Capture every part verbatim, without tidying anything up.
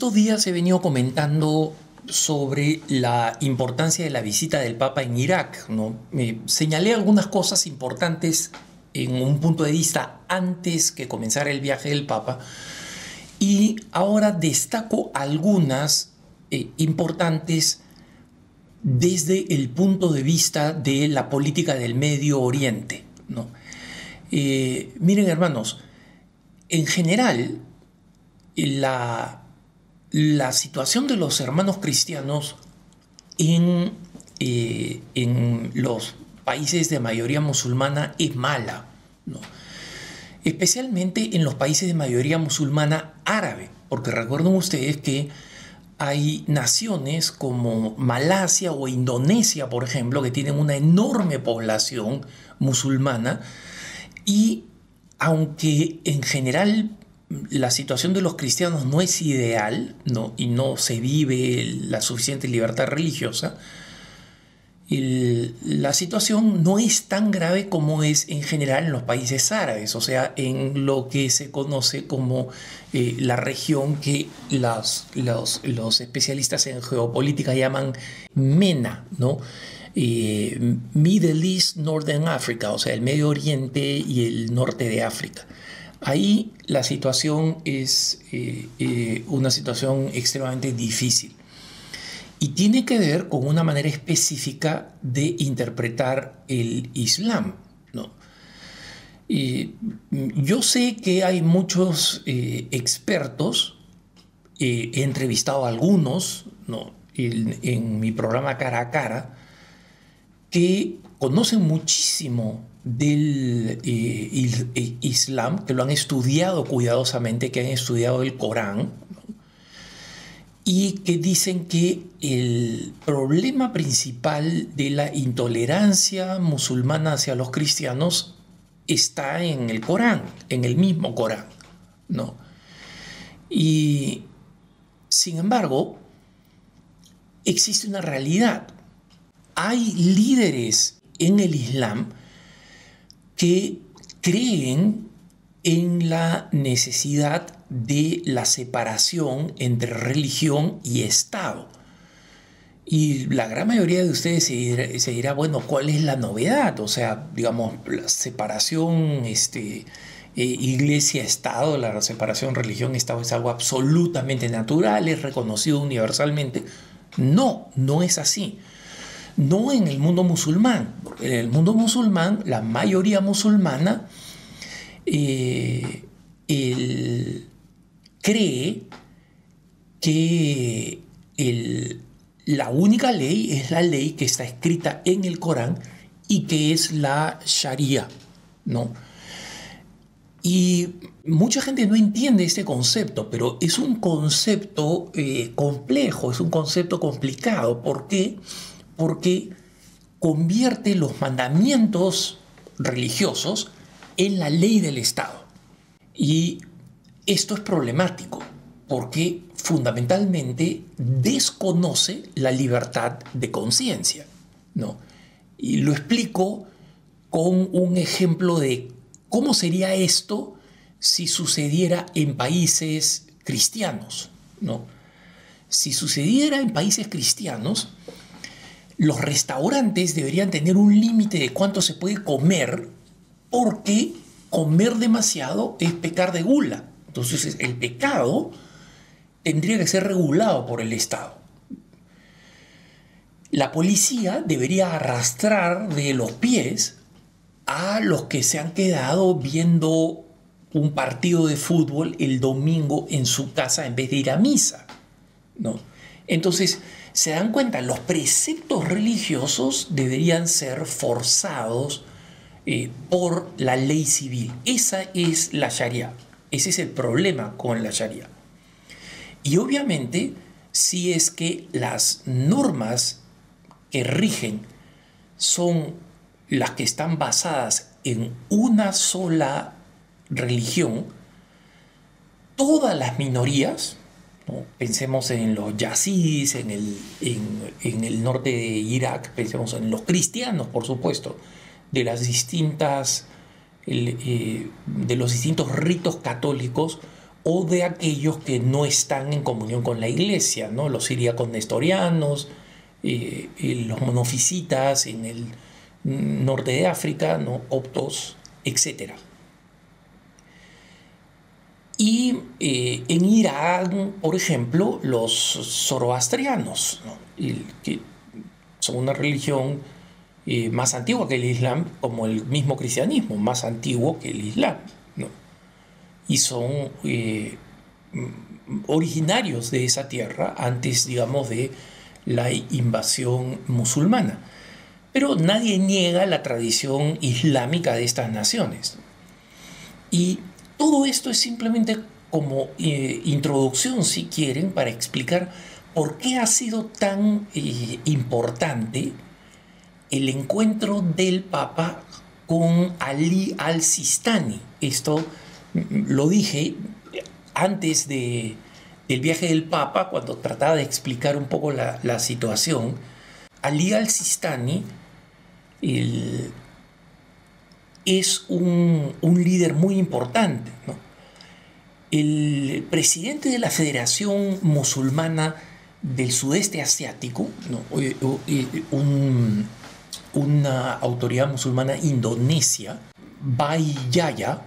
Estos días he venido comentando sobre la importancia de la visita del Papa en Irak, ¿no? Me señalé algunas cosas importantes en un punto de vista antes que comenzara el viaje del Papa y ahora destaco algunas eh, importantes desde el punto de vista de la política del Medio Oriente, ¿no? Eh, miren, hermanos, en general la La situación de los hermanos cristianos en, eh, en los países de mayoría musulmana es mala, ¿no? Especialmente en los países de mayoría musulmana árabe, porque recuerden ustedes que hay naciones como Malasia o Indonesia, por ejemplo, que tienen una enorme población musulmana y aunque en general la situación de los cristianos no es ideal, ¿no? Y no se vive la suficiente libertad religiosa, el, la situación no es tan grave como es en general en los países árabes, o sea, en lo que se conoce como eh, la región que las, los, los especialistas en geopolítica llaman MENA, ¿no? Eh, Middle East, Northern Africa, o sea, el Medio Oriente y el norte de África. Ahí la situación es eh, eh, una situación extremadamente difícil y tiene que ver con una manera específica de interpretar el Islam, ¿no? Y yo sé que hay muchos eh, expertos, eh, he entrevistado a algunos, ¿no? en, en mi programa Cara a Cara, que conocen muchísimo del eh, il, eh, Islam, que lo han estudiado cuidadosamente, que han estudiado el Corán, ¿no? Y que dicen que el problema principal de la intolerancia musulmana hacia los cristianos está en el Corán, en el mismo Corán, ¿no? Y sin embargo, existe una realidad. Hay líderes en el Islam que creen en la necesidad de la separación entre religión y Estado. Y la gran mayoría de ustedes se dirá, se dirá bueno, ¿cuál es la novedad? O sea, digamos, la separación este, eh, iglesia-Estado, la separación religión-Estado es algo absolutamente natural, es reconocido universalmente. No, no es así. No en el mundo musulmán. En el mundo musulmán, la mayoría musulmana eh, el, cree que el, la única ley es la ley que está escrita en el Corán y que es la Sharia, ¿no? Y mucha gente no entiende este concepto, pero es un concepto eh, complejo, es un concepto complicado. ¿Por qué? Porque convierte los mandamientos religiosos en la ley del Estado. Y esto es problemático porque fundamentalmente desconoce la libertad de conciencia, ¿no? Y lo explico con un ejemplo de cómo sería esto si sucediera en países cristianos, ¿no? Si sucediera en países cristianos, los restaurantes deberían tener un límite de cuánto se puede comer porque comer demasiado es pecar de gula. Entonces el pecado tendría que ser regulado por el Estado. La policía debería arrastrar de los pies a los que se han quedado viendo un partido de fútbol el domingo en su casa en vez de ir a misa, ¿no? Entonces, se dan cuenta, los preceptos religiosos deberían ser forzados eh, por la ley civil. Esa es la Sharia. Ese es el problema con la Sharia. Y obviamente, si es que las normas que rigen son las que están basadas en una sola religión, todas las minorías, ¿no? Pensemos en los yazidis, en el, en, en el norte de Irak, pensemos en los cristianos, por supuesto, de las distintas, el, eh, de los distintos ritos católicos, o de aquellos que no están en comunión con la iglesia, ¿no? Los siríacos nestorianos, eh, eh, los monofisitas en el norte de África, ¿no? Coptos, etcétera. Y eh, en Irán, por ejemplo, los zoroastrianos, ¿no? Y que son una religión eh, más antigua que el Islam, como el mismo cristianismo, más antiguo que el Islam, ¿no? Y son eh, originarios de esa tierra antes, digamos, de la invasión musulmana. Pero nadie niega la tradición islámica de estas naciones. Y todo esto es simplemente como eh, introducción, si quieren, para explicar por qué ha sido tan eh, importante el encuentro del Papa con Ali al-Sistani. Esto lo dije antes de, del viaje del Papa, cuando trataba de explicar un poco la, la situación. Ali al-Sistani el, es un, un líder muy importante, ¿no? El presidente de la Federación Musulmana del Sudeste Asiático, ¿no? un, una autoridad musulmana indonesia, Bai Yaya,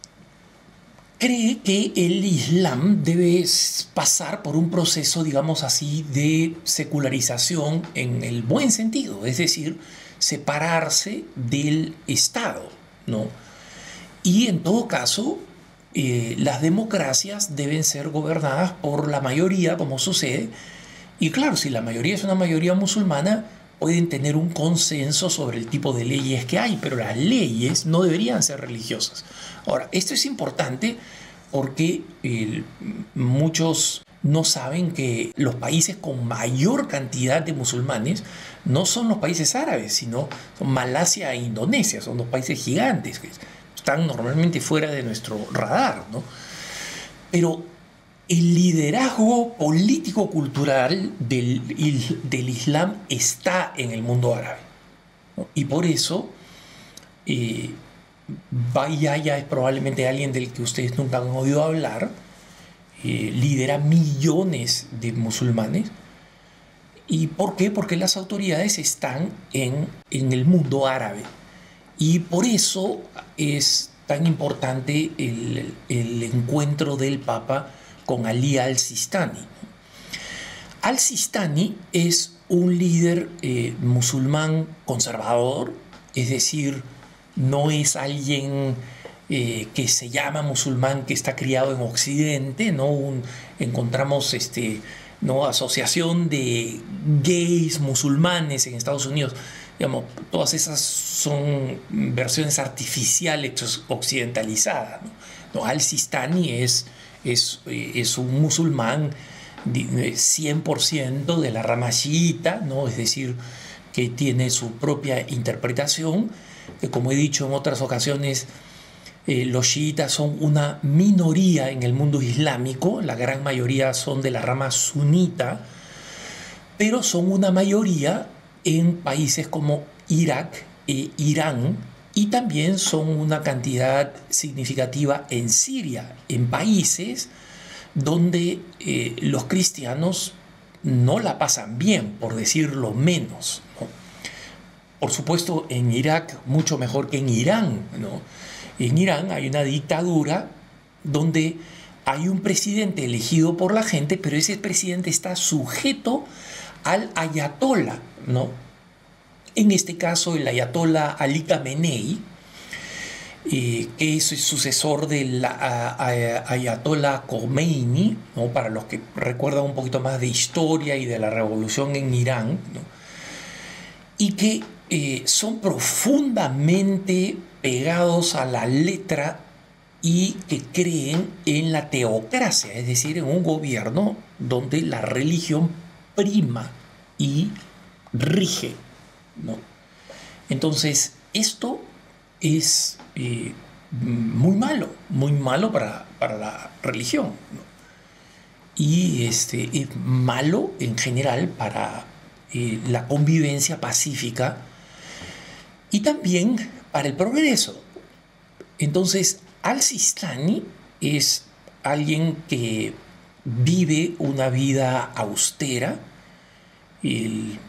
cree que el Islam debe pasar por un proceso, digamos así, de secularización en el buen sentido, es decir, separarse del Estado, ¿no? Y en todo caso, eh, las democracias deben ser gobernadas por la mayoría, como sucede. Y claro, si la mayoría es una mayoría musulmana, pueden tener un consenso sobre el tipo de leyes que hay, pero las leyes no deberían ser religiosas. Ahora, esto es importante porque eh, muchos no saben que los países con mayor cantidad de musulmanes no son los países árabes, sino son Malasia e Indonesia, son dos países gigantes que están normalmente fuera de nuestro radar, ¿no? Pero el liderazgo político-cultural del, del Islam está en el mundo árabe, ¿no? Y por eso eh, Bai Yaya es probablemente alguien del que ustedes nunca han oído hablar. Eh, lidera millones de musulmanes. ¿Y por qué? Porque las autoridades están en, en el mundo árabe. Y por eso es tan importante el, el encuentro del Papa con Ali al-Sistani. Al-Sistani es un líder eh, musulmán conservador, es decir, no es alguien eh, que se llama musulmán que está criado en Occidente, ¿no? Un, encontramos este, ¿no? asociación de gays musulmanes en Estados Unidos. Digamos, todas esas son versiones artificiales occidentalizadas, ¿no? No, Al-Sistani es, es, es un musulmán cien por ciento de la rama chiita, ¿no? Es decir, que tiene su propia interpretación, que como he dicho en otras ocasiones, eh, los chiitas son una minoría en el mundo islámico, la gran mayoría son de la rama sunita, pero son una mayoría en países como Irak e Irán, y también son una cantidad significativa en Siria, en países donde eh, los cristianos no la pasan bien, por decirlo menos, ¿no? Por supuesto, en Irak mucho mejor que en Irán, ¿no? En Irán hay una dictadura donde hay un presidente elegido por la gente, pero ese presidente está sujeto al ayatollah, ¿no? En este caso, el ayatollah Ali Khamenei, eh, que es sucesor del ayatollah Khomeini, ¿no? Para los que recuerdan un poquito más de historia y de la revolución en Irán, ¿no? Y que eh, son profundamente pegados a la letra y que creen en la teocracia, es decir, en un gobierno donde la religión prima y rige, ¿no? Entonces, esto es eh, muy malo, muy malo para, para la religión, ¿no? Y este, es malo en general para eh, la convivencia pacífica y también para el progreso. Entonces, Al-Sistani es alguien que vive una vida austera, el,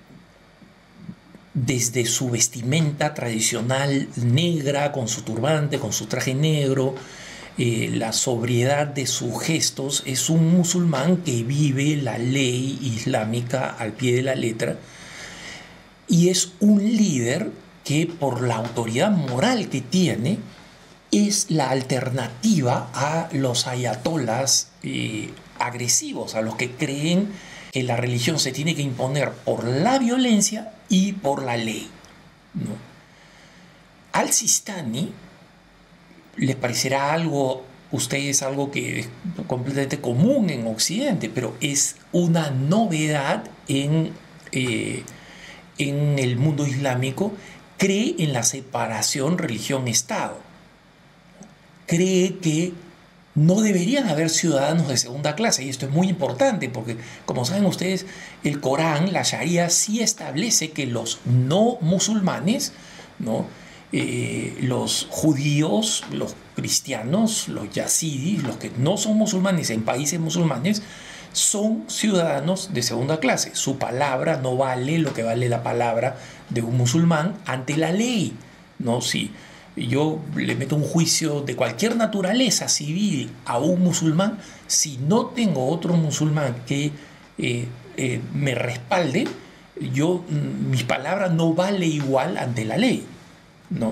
desde su vestimenta tradicional negra, con su turbante, con su traje negro, eh, la sobriedad de sus gestos, es un musulmán que vive la ley islámica al pie de la letra y es un líder que por la autoridad moral que tiene es la alternativa a los ayatolás eh, agresivos, a los que creen que la religión se tiene que imponer por la violencia y por la ley, ¿no? Al-Sistani les parecerá algo, ustedes algo que es completamente común en Occidente, pero es una novedad en, eh, en el mundo islámico. Cree en la separación religión-Estado. Cree que no deberían haber ciudadanos de segunda clase, y esto es muy importante porque, como saben ustedes, el Corán, la Sharia, sí establece que los no musulmanes, ¿no? Eh, los judíos, los cristianos, los yazidis, los que no son musulmanes en países musulmanes, son ciudadanos de segunda clase. Su palabra no vale lo que vale la palabra de un musulmán ante la ley, ¿no? Si yo le meto un juicio de cualquier naturaleza civil a un musulmán, si no tengo otro musulmán que eh, eh, me respalde, yo, mi palabra no vale igual ante la ley, ¿no?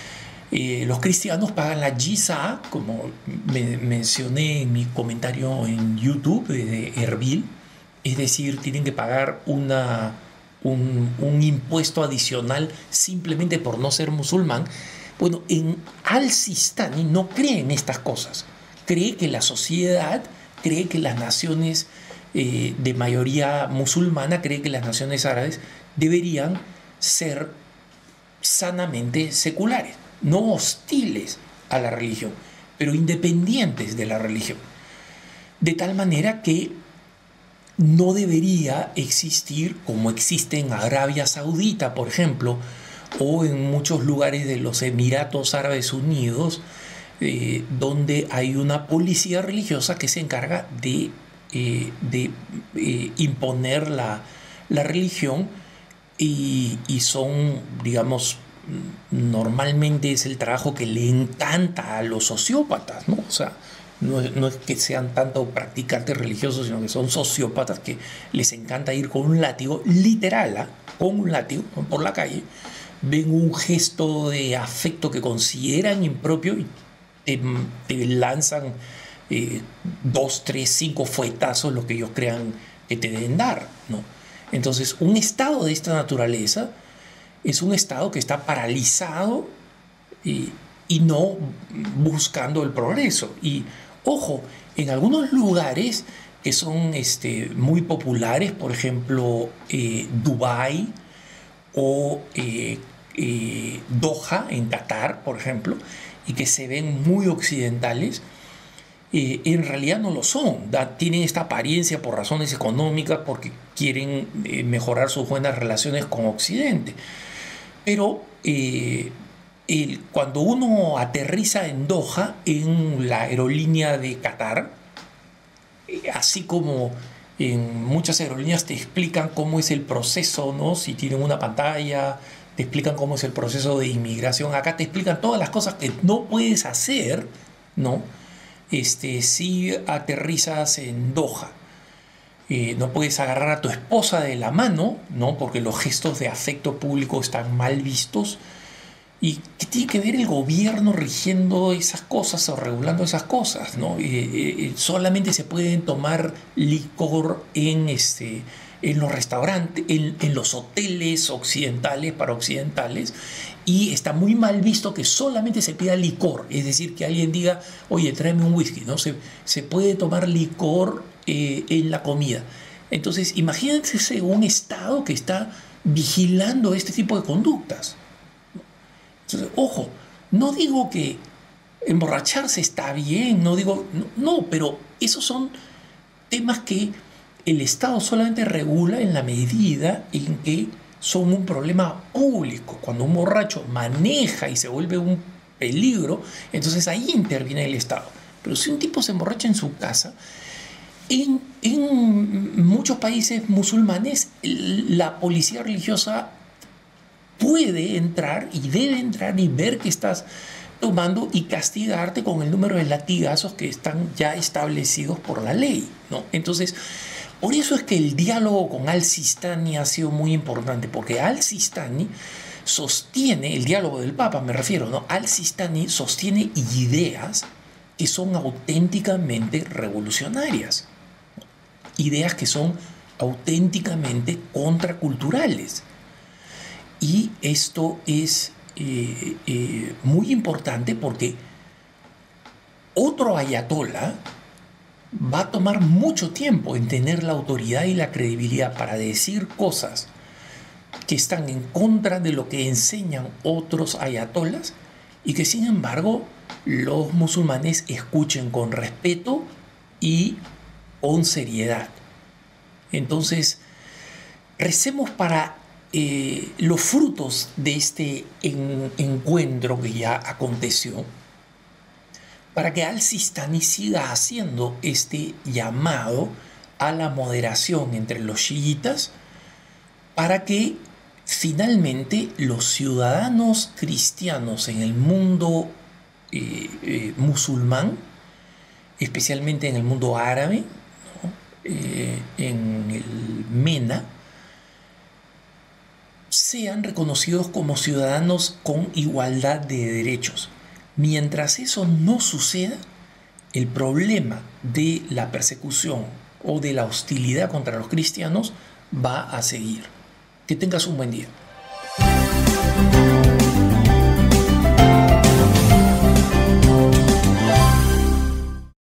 Eh, los cristianos pagan la yizá, como me mencioné en mi comentario en YouTube de Erbil, es decir, tienen que pagar una, un, un impuesto adicional simplemente por no ser musulmán. Bueno, en Al-Sistani no cree en estas cosas. Cree que la sociedad, cree que las naciones eh, de mayoría musulmana, cree que las naciones árabes deberían ser sanamente seculares, no hostiles a la religión, pero independientes de la religión. De tal manera que no debería existir, como existe en Arabia Saudita, por ejemplo, o en muchos lugares de los Emiratos Árabes Unidos, eh, donde hay una policía religiosa que se encarga de, eh, de eh, imponer la, la religión y, y son, digamos, normalmente es el trabajo que le encanta a los sociópatas, ¿no? O sea, no es, no es que sean tanto practicantes religiosos, sino que son sociópatas que les encanta ir con un látigo, literal, ¿eh? Con un látigo por la calle, ven un gesto de afecto que consideran impropio y te, te lanzan eh, dos, tres, cinco fuetazos, lo que ellos crean que te deben dar, ¿no? Entonces, un estado de esta naturaleza es un estado que está paralizado y, y no buscando el progreso. Y, ojo, en algunos lugares que son este, muy populares, por ejemplo, eh, Dubái o eh, eh, Doha, en Qatar, por ejemplo, y que se ven muy occidentales, eh, en realidad no lo son. Da, tienen esta apariencia por razones económicas, porque quieren eh, mejorar sus buenas relaciones con Occidente. Pero eh, el, cuando uno aterriza en Doha, en la aerolínea de Qatar, eh, así como en muchas aerolíneas te explican cómo es el proceso, ¿no? Si tienen una pantalla, te explican cómo es el proceso de inmigración. Acá te explican todas las cosas que no puedes hacer, ¿no? Este, si aterrizas en Doha. Eh, no puedes agarrar a tu esposa de la mano, ¿no? Porque los gestos de afecto público están mal vistos. ¿Y qué tiene que ver el gobierno rigiendo esas cosas o regulando esas cosas, ¿no? Eh, eh, solamente se pueden tomar licor en, este, en los restaurantes, en, en los hoteles occidentales para occidentales, y está muy mal visto que solamente se pida licor, es decir, que alguien diga, oye, tráeme un whisky, ¿no? Se, se puede tomar licor eh, en la comida. Entonces, imagínense un Estado que está vigilando este tipo de conductas. Entonces, ojo, no digo que emborracharse está bien, no digo, no, no, pero esos son temas que el Estado solamente regula en la medida en que son un problema público. Cuando un borracho maneja y se vuelve un peligro, entonces ahí interviene el Estado. Pero si un tipo se emborracha en su casa, en, en muchos países musulmanes la policía religiosa puede entrar y debe entrar y ver que estás tomando y castigarte con el número de latigazos que están ya establecidos por la ley, ¿no? Entonces, por eso es que el diálogo con Al-Sistani ha sido muy importante, porque Al-Sistani sostiene, el diálogo del Papa me refiero, ¿no? Al-Sistani sostiene ideas que son auténticamente revolucionarias, ideas que son auténticamente contraculturales. Y esto es eh, eh, muy importante porque otro ayatolá va a tomar mucho tiempo en tener la autoridad y la credibilidad para decir cosas que están en contra de lo que enseñan otros ayatolas y que sin embargo los musulmanes escuchen con respeto y con seriedad. Entonces, recemos para eh, los frutos de este en, encuentro que ya aconteció, para que Al-Sistani siga haciendo este llamado a la moderación entre los chiitas, para que finalmente los ciudadanos cristianos en el mundo eh, eh, musulmán, especialmente en el mundo árabe, ¿no? eh, en el MENA, sean reconocidos como ciudadanos con igualdad de derechos. Mientras eso no suceda, el problema de la persecución o de la hostilidad contra los cristianos va a seguir. Que tengas un buen día.